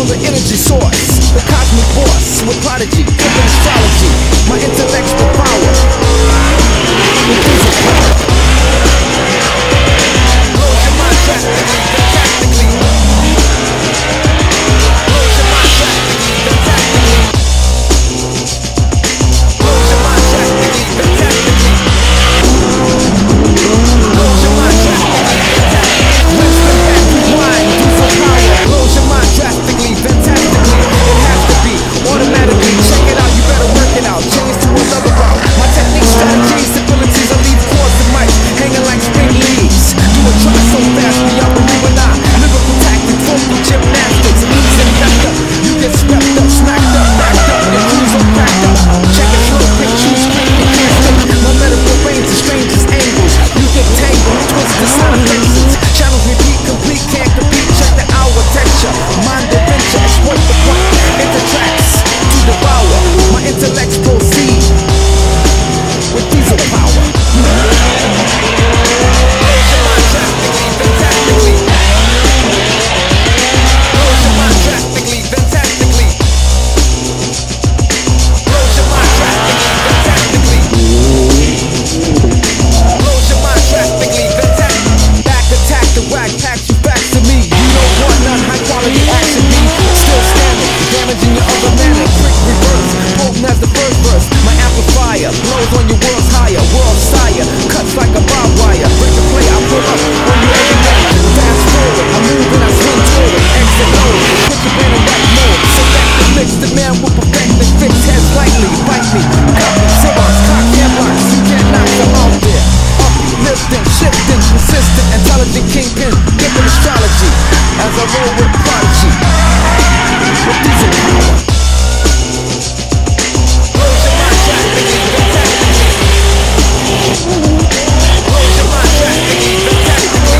for the energy source, the cosmic force with prodigy, flipping astrology. My intellect's the power. The things of power. Blows your mind drastically, fantastically. Blows your mind drastically, fantastically. Blows your mind drastically, fantastically. Blows your mind drastically, fantastically. Let's spin back, rewind, do some power. Blows your mind drastically, fantastically. It has to be automatically. Check it out, you better work it out. Change to another route. My technique, strategies, abilities, I leave chords and mics hanging like spring leaves. You will try so fast beyond the you and I. Lyrical tactics, vocal gymnastics, ease and vector. You get swept up, smacked up, backed up, your crews are cracked up. Check it slow, quick, choose, quick, and can't stop. My metaphor range the strangest angles. You get tangled, twisted, side offenses. Channels repeat, complete, can't compete. Check the hour texture, mind adventure, exploit the point. Into tracks to devour. My intellects proceed with diesel power. Blows your mind drastically, fantastically. Blows your mind drastically, fantastically. Blows your mind drastically, fantastically. Blows your mind drastically, fantastically. Back attack the whack, packs you back to me. You don't want none, high quality action B. Still standing, damaging your other manner. Quick reverse, potent as the first verse. My amplifier blows on your world's higher, world sire. Cuts like a barbed wire. Break a play, I pull up when you overnight. Fast forward, I move and I swing toward it. Exit mode, put your brain in right mode. Select the mix, the man will perfect the fix. Heads lightly, bite me. Cut me, Xerox, cock, headlocks. You can't knock them out there. Uplifting, shifting, persistent, intelligent kingpin. Giving astrology as I roll with prodigy. With diesel power. Blows your mind drastically, fantastically. Blows your mind drastically, fantastically.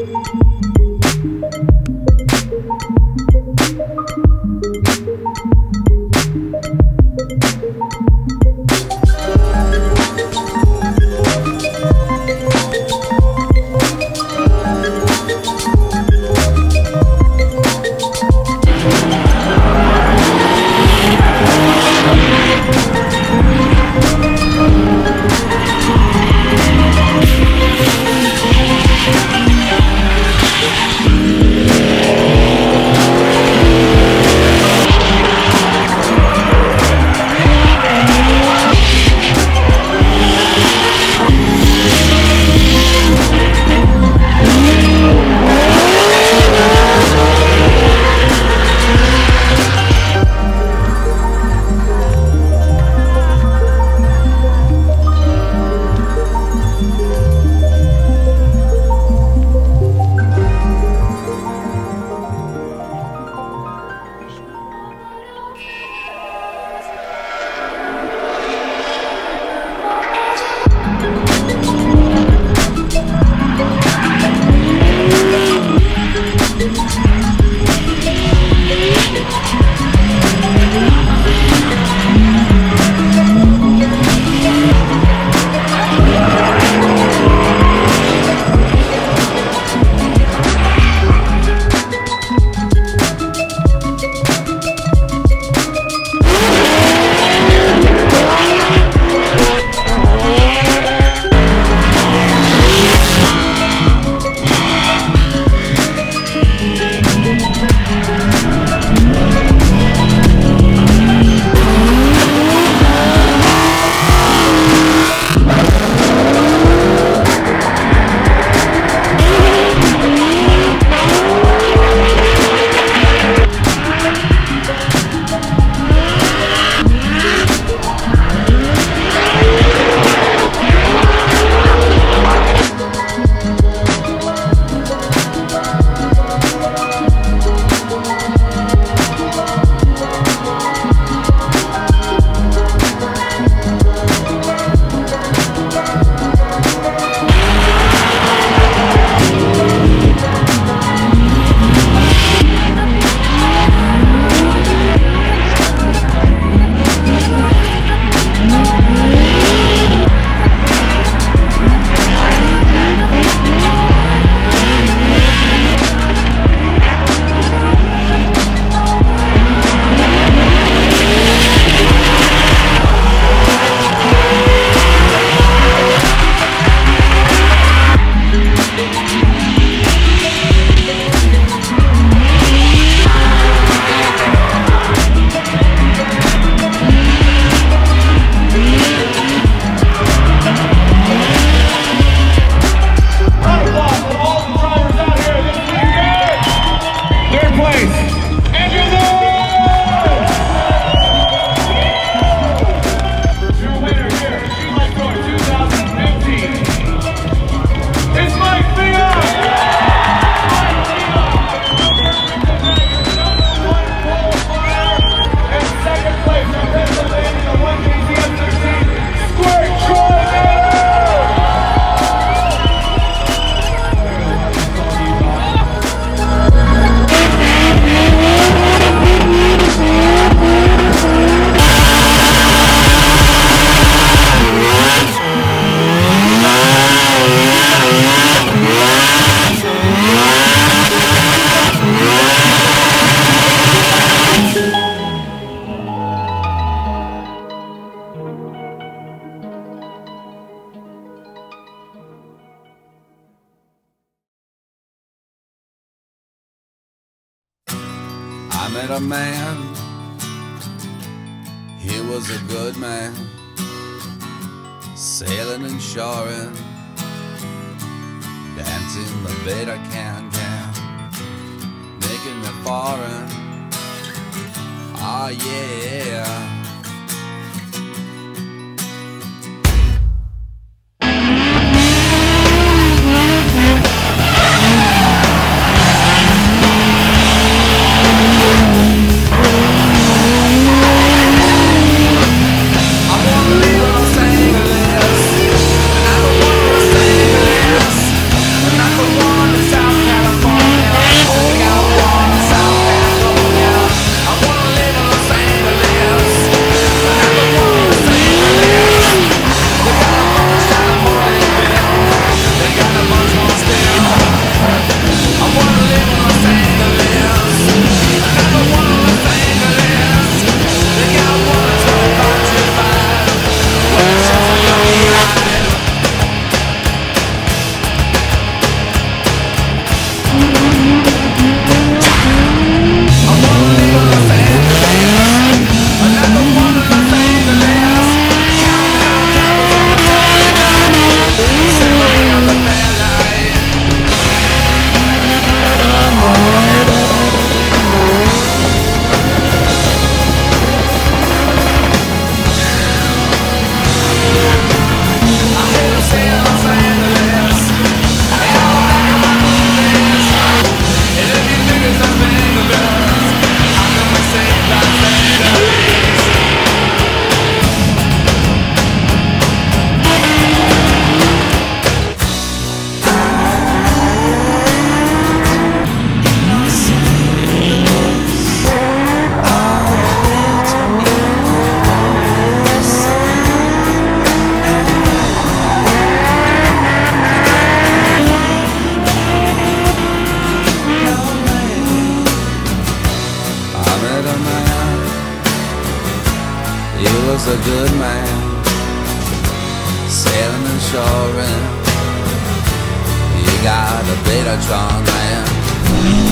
I met a man, he was a good man, sailing and shoring, dancing the beta can-can, making me foreign, oh yeah. South a good man, sailing and shoring. You got a Betatron man.